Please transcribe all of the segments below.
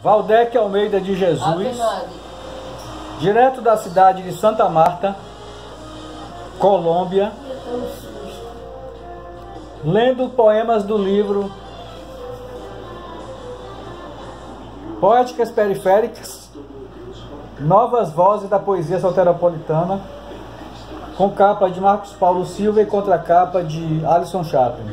Valdec Almeida de Jesus, direto da cidade de Santa Marta, Colômbia, lendo poemas do livro Poéticas Periféricas, Novas Vozes da Poesia Soteropolitana, com capa de Marcos Paulo Silva e contracapa de Alisson Chaplin.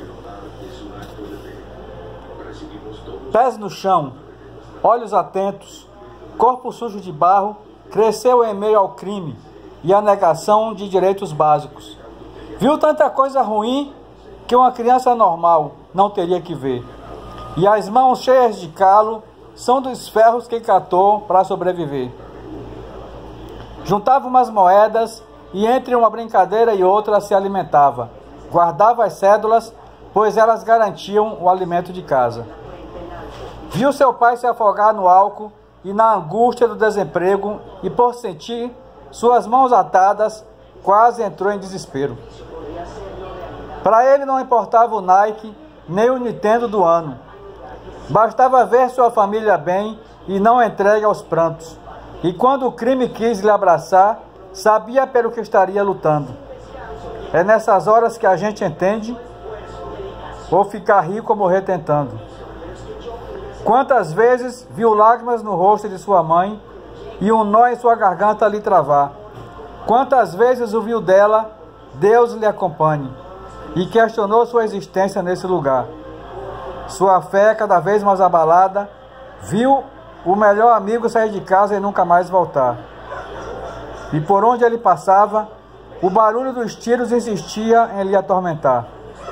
Pés no chão, olhos atentos, corpo sujo de barro, cresceu em meio ao crime e à negação de direitos básicos. Viu tanta coisa ruim que uma criança normal não teria que ver. E as mãos cheias de calo são dos ferros que catou para sobreviver. Juntava umas moedas e entre uma brincadeira e outra se alimentava. Guardava as cédulas, pois elas garantiam o alimento de casa. Viu seu pai se afogar no álcool e na angústia do desemprego e, por sentir suas mãos atadas, quase entrou em desespero. Para ele não importava o Nike nem o Nintendo do ano. Bastava ver sua família bem e não entregue aos prantos. E quando o crime quis lhe abraçar, sabia pelo que estaria lutando. É nessas horas que a gente entende ou ficar rico ou morrer tentando. Quantas vezes viu lágrimas no rosto de sua mãe e um nó em sua garganta lhe travar. Quantas vezes ouviu dela, Deus lhe acompanhe, e questionou sua existência nesse lugar. Sua fé cada vez mais abalada, viu o melhor amigo sair de casa e nunca mais voltar. E por onde ele passava, o barulho dos tiros insistia em lhe atormentar.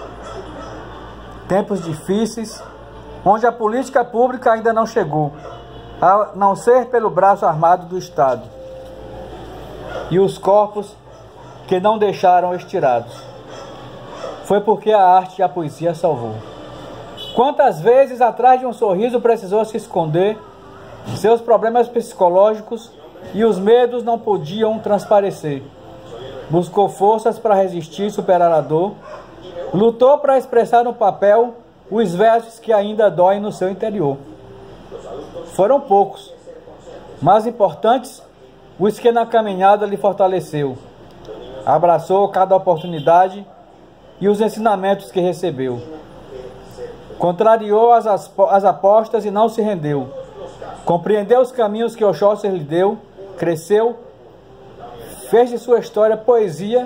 Tempos difíceis, onde a política pública ainda não chegou, a não ser pelo braço armado do Estado, e os corpos que não deixaram estirados. Foi porque a arte e a poesia salvou. Quantas vezes atrás de um sorriso precisou se esconder seus problemas psicológicos e os medos não podiam transparecer. Buscou forças para resistir e superar a dor, lutou para expressar no papel os versos que ainda doem no seu interior. Foram poucos, mas importantes os que na caminhada lhe fortaleceu. Abraçou cada oportunidade e os ensinamentos que recebeu. Contrariou as apostas e não se rendeu. Compreendeu os caminhos que Oxóssi lhe deu, cresceu, fez de sua história poesia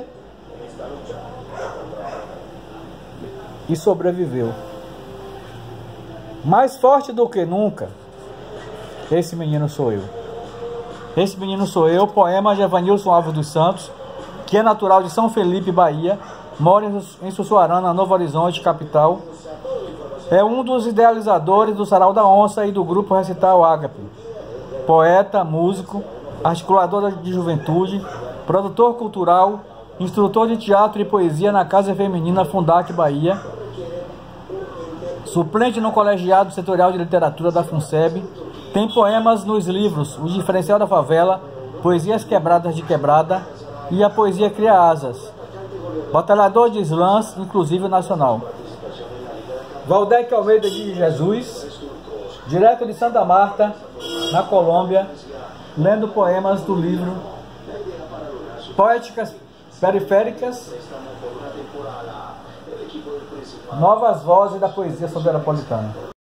e sobreviveu. Mais forte do que nunca, esse menino sou eu. Esse menino sou eu, poema de Evanilson Alves dos Santos, que é natural de São Felipe, Bahia, mora em Sussuarana, Novo Horizonte, capital. É um dos idealizadores do Sarau da Onça e do grupo Recital Ágape. Poeta, músico, articulador de juventude, produtor cultural, instrutor de teatro e poesia na Casa Feminina Fundac, Bahia, suplente no Colegiado Setorial de Literatura da FUNSEB, tem poemas nos livros O Diferencial da Favela, Poesias Quebradas de Quebrada e A Poesia Cria Asas. Batalhador de slams, inclusive nacional. Valdec Almeida de Jesus, direto de Santa Marta, na Colômbia, lendo poemas do livro Poéticas Periféricas, Novas Vozes da Poesia Soteropolitana.